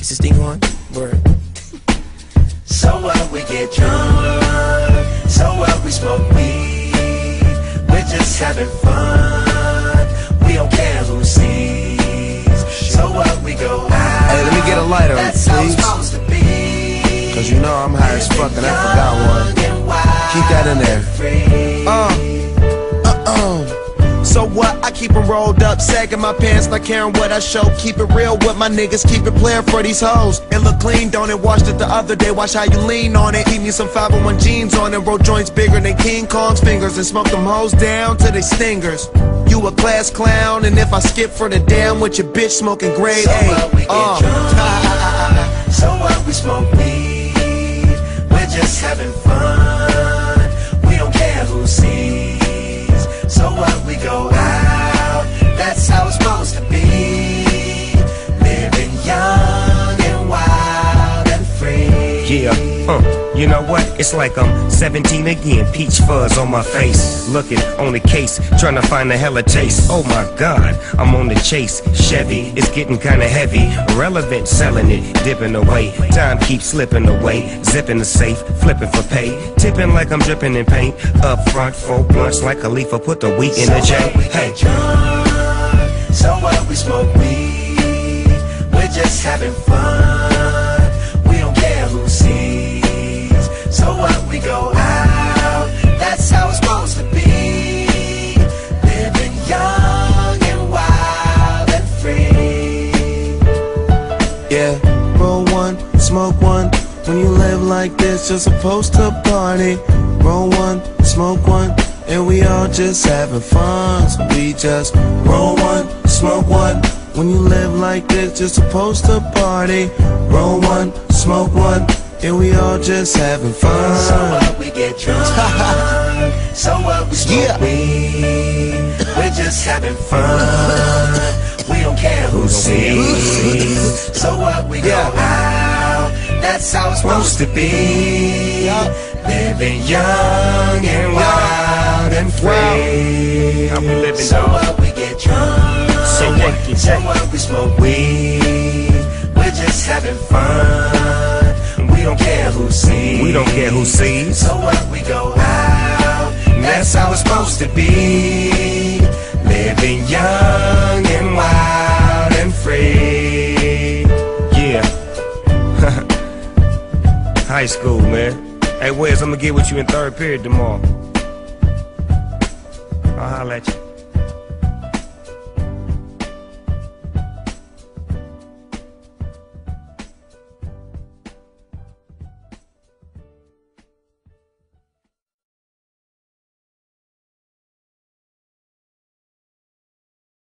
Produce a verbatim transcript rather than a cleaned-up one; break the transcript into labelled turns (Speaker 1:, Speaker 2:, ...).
Speaker 1: Is this thing on? Word.
Speaker 2: So what, we get drunk. So what, we smoke weed. We're just having fun. We don't care who sees. So what, we go out.
Speaker 1: Hey, let me get a lighter,
Speaker 2: That's how it's
Speaker 1: please.
Speaker 2: supposed to be.
Speaker 1: Cause you know I'm high as fuck and I forgot one. Keep that in there. Uh, uh-uh. So what? I keep them rolled up, sagging my pants, not caring what I show. Keep it real with my niggas, keep it playing for these hoes. It look clean, don't it? Washed it the other day, watch how you lean on it. Keep me some five oh one jeans on it, roll joints bigger than King Kong's fingers, and smoke them hoes down to they stingers. You a class clown, and if I skip for the damn with your bitch smoking grade
Speaker 2: So
Speaker 1: A.
Speaker 2: what, we get
Speaker 1: Uh.
Speaker 2: drunk. So what, we smoke weed. We're just having fun. We don't care who sees. So what, we go out. That's how it's supposed to be. Living young and wild and free.
Speaker 3: Yeah, uh, you know what? It's like I'm seventeen again, peach fuzz on my face. Looking on the case, trying to find a hella taste. Oh my God, I'm on the chase. Chevy, it's getting kinda heavy. Irrelevant, selling it, dipping away. Time keeps slipping away. Zipping the safe, flipping for pay. Tipping like I'm dripping in paint. Up front, four blunts like Khalifa, put the wheat in the
Speaker 2: So
Speaker 3: J.
Speaker 2: what, we
Speaker 3: Hey.
Speaker 2: get drunk. So what, we smoke weed. We're just having fun. We don't care who sees. So what, we go out. That's how it's supposed to be. Living young and wild and free.
Speaker 1: Yeah, roll one, smoke one. When you live like this, you're supposed to party. Roll one, smoke one, and we all just having fun. So we just roll one, smoke one. When you live like this, you're supposed to party. Roll one, smoke one, and we all just having fun.
Speaker 2: So what, we get drunk. So what, we smoke
Speaker 1: Yeah.
Speaker 2: weed. We're just having fun. We don't care who sees. So what, we go
Speaker 1: Yeah.
Speaker 2: out. That's how it's supposed to be. Living young and wild and free.
Speaker 3: How we living,
Speaker 2: So
Speaker 3: dog?
Speaker 2: what, we get drunk.
Speaker 3: So what, you
Speaker 2: So
Speaker 3: say?
Speaker 2: what, we smoke weed. We're just having fun. We don't care who sees.
Speaker 3: We don't care who sees.
Speaker 2: So what, we go out. That's how it's supposed to be. Living young and wild and free.
Speaker 3: Yeah. High school, man. Hey, Wes, I'm gonna get with you in third period tomorrow. I'll holler at you.